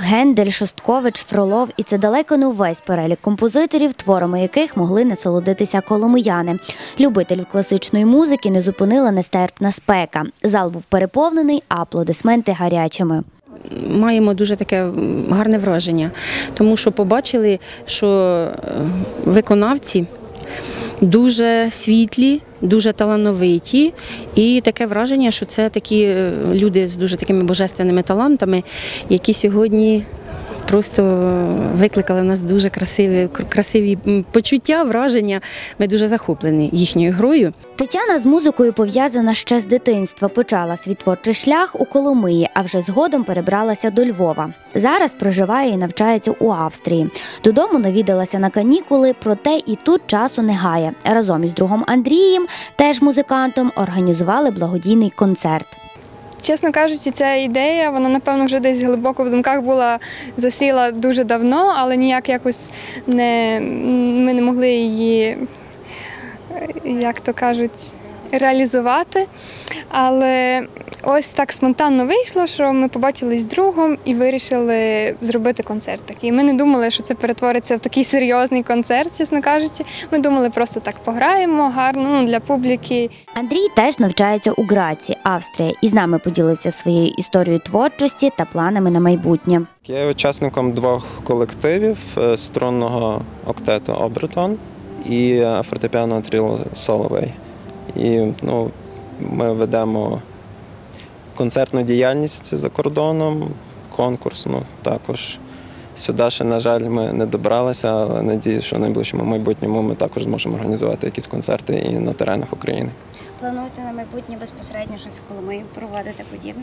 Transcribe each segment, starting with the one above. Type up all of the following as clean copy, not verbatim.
Гендель, Шосткович, Фролов – і це далеко не увесь перелік композиторів, творами яких могли насолодитися коломияни. Любителів класичної музики не зупинила нестерпна спека. Зал був переповнений, а аплодисменти гарячими. Маємо дуже таке гарне враження, тому що побачили, що виконавці дуже світлі, дуже талановиті, і таке враження, що це такі люди з дуже такими божественними талантами, які сьогодні просто викликали в нас дуже красиві почуття, враження. Ми дуже захоплені їхньою грою. Тетяна з музикою пов'язана ще з дитинства. Почала свій творчий шлях у Коломиї, а вже згодом перебралася до Львова. Зараз проживає і навчається у Австрії. Додому навідалася на канікули, проте і тут часу не гає. Разом із другом Андрієм, теж музикантом, організували благодійний концерт. Чесно кажучи, ця ідея, вона, напевно, вже десь глибоко в думках була, засіла дуже давно, але ніяк якось ми не могли її, як то кажуть, реалізувати. Але ось так спонтанно вийшло, що ми побачились з другом і вирішили зробити концерт такий. Ми не думали, що це перетвориться в такий серйозний концерт, чесно кажучи. Ми думали, просто так пограємо гарно, для публіки. Андрій теж навчається у Граці, Австрія, і з нами поділився своєю історією творчості та планами на майбутнє. Я є учасником двох колективів – струнного октету «Обертон» і фортепіано тріо «Соловей». І ми ведемо концертну діяльність за кордоном, конкурсну також. Сюди ще, на жаль, ми не добралися, але надію, що в найближчому майбутньому ми також зможемо організувати якісь концерти і на теренах України. Плануєте на майбутнє безпосередньо щось в Коломиї проводити подібне?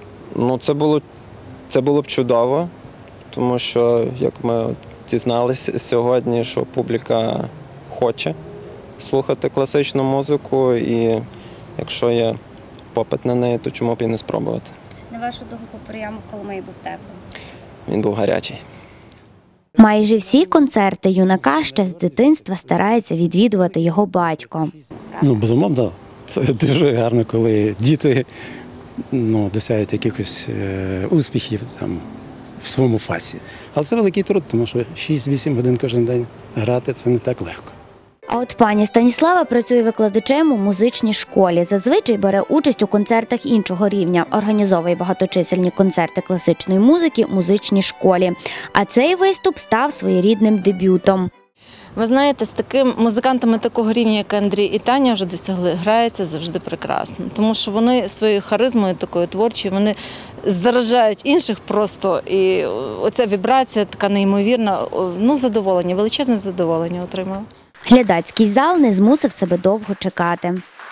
Це було б чудово, тому що, як ми дізналися сьогодні, що публіка хоче слухати класичну музику, і якщо є попит на неї, то чому б і не спробувати. На вашу думку, прийом в Коломиї був теплим? Він був гарячий. Майже всі концерти юнака ще з дитинства старається відвідувати його батько. Безумовно, це дуже гарно, коли діти досягають якихось успіхів в своєму фасі. Але це великий труд, тому що 6-8 годин кожен день грати – це не так легко. А от пані Станіслава працює викладачем у музичній школі. Зазвичай бере участь у концертах іншого рівня. Організовує багаточисельні концерти класичної музики в музичній школі. А цей виступ став своєрідним дебютом. Ви знаєте, з такими музикантами такого рівня, як Андрій і Таня, вже досягли, грається завжди прекрасно. Тому що вони своєю харизмою такою творчою, вони заражають інших просто. І оця вібрація така неймовірна, задоволення, величезне задоволення отримала. Глядацький зал не змусив себе довго чекати.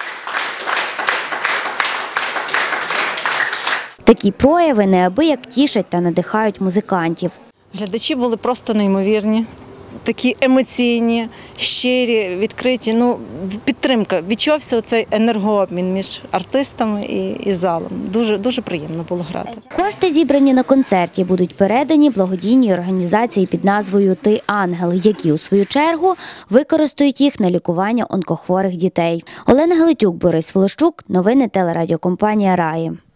Такі прояви неабияк тішать та надихають музикантів. Глядачі були просто неймовірні, такі емоційні, щирі, відкриті. Підтримка. Відчувався оцей енергообмін між артистами і залом. Дуже приємно було грати. Кошти, зібрані на концерті, будуть передані благодійній організації під назвою «Ти ангел», які, у свою чергу, використають їх на лікування онкохворих дітей. Олена Галитюк, Борис Волощук. Новини телерадіокомпанія «Раї».